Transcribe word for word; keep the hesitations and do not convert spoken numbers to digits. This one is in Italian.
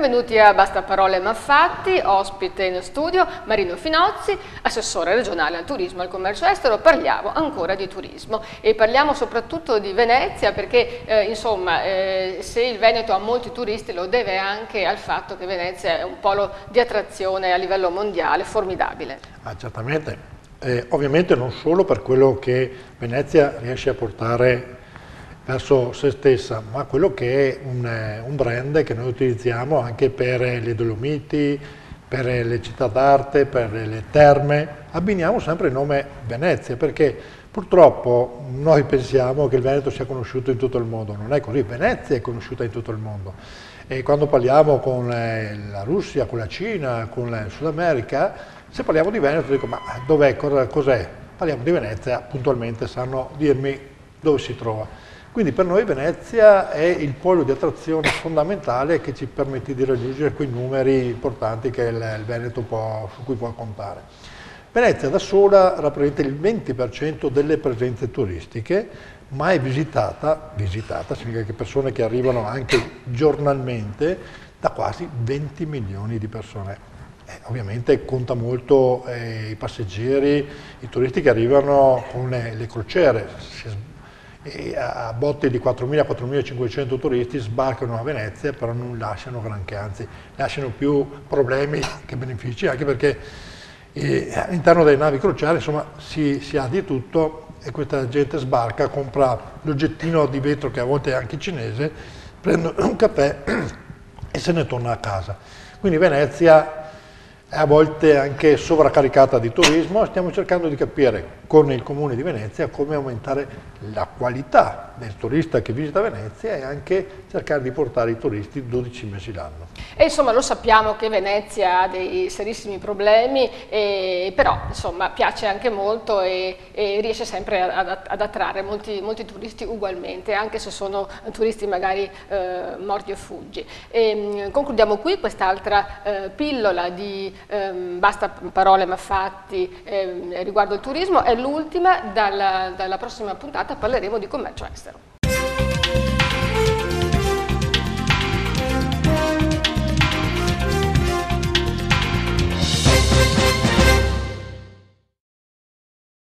benvenuti a Basta Parole ma Fatti, ospite in studio Marino Finozzi, assessore regionale al turismo e al commercio estero. Parliamo ancora di turismo e parliamo soprattutto di Venezia perché eh, insomma eh, se il Veneto ha molti turisti lo deve anche al fatto che Venezia è un polo di attrazione a livello mondiale formidabile. Ah, certamente, eh, ovviamente non solo per quello che Venezia riesce a portare verso se stessa, ma quello che è un, un brand che noi utilizziamo anche per le Dolomiti, per le città d'arte, per le terme. Abbiniamo sempre il nome Venezia perché purtroppo noi pensiamo che il Veneto sia conosciuto in tutto il mondo, non è così, Venezia è conosciuta in tutto il mondo. E quando parliamo con la Russia, con la Cina, con il Sud America, se parliamo di Veneto dico ma dov'è, cos'è? Parliamo di Venezia, puntualmente sanno dirmi dove si trova. Quindi per noi Venezia è il polo di attrazione fondamentale che ci permette di raggiungere quei numeri importanti che il, il Veneto può, su cui può contare. Venezia da sola rappresenta il venti per cento delle presenze turistiche, ma è visitata, visitata significa che persone che arrivano anche giornalmente, da quasi venti milioni di persone. Eh, ovviamente conta molto eh, i passeggeri, i turisti che arrivano con le, le crociere. Si, E a botte di quattromila quattromilacinquecento turisti sbarcano a Venezia, però non lasciano granché, anzi lasciano più problemi che benefici, anche perché eh, all'interno delle navi crociere insomma si, si ha di tutto e questa gente sbarca, compra l'oggettino di vetro che a volte è anche cinese, prende un caffè e se ne torna a casa. Quindi Venezia è a volte anche sovraccaricata di turismo, stiamo cercando di capire con il Comune di Venezia come aumentare la qualità del turista che visita Venezia e anche cercare di portare i turisti dodici mesi l'anno. E insomma lo sappiamo che Venezia ha dei serissimi problemi, e, però insomma piace anche molto e, e riesce sempre ad, ad attrarre molti, molti turisti ugualmente, anche se sono turisti magari eh, morti e fuggi. E, concludiamo qui quest'altra eh, pillola di eh, Basta Parole ma Fatti eh, riguardo il turismo, è l'ultima, dalla, dalla prossima puntata parleremo di commercio estero.